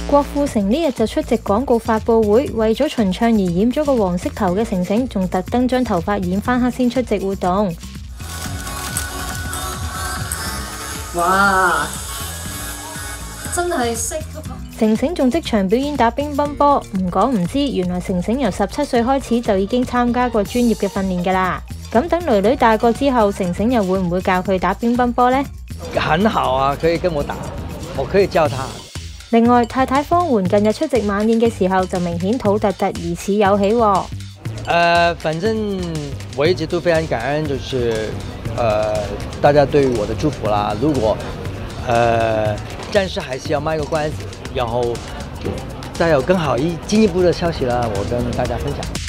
郭富城呢日就出席廣告發佈會，為咗巡唱而染咗個黃色頭嘅成成，仲特登將頭髮染翻黑先出席活動。 哇！真係識成成仲即場表演打乒乓波，唔講唔知，原來成成由17歲開始就已經參加過專業嘅訓練㗎啦。咁等女女大個之後，成成又會唔會教佢打乒乓波呢？ 很好啊，可以跟我打，我可以教他。 另外，太太方媛近日出席晚宴嘅時候，就明顯肚突突疑似有喜喎。 反正我一直都非常感恩，就是大家對我的祝福啦。如果暫時還是要賣個關子，然後再有更好進一步的消息啦，我跟大家分享。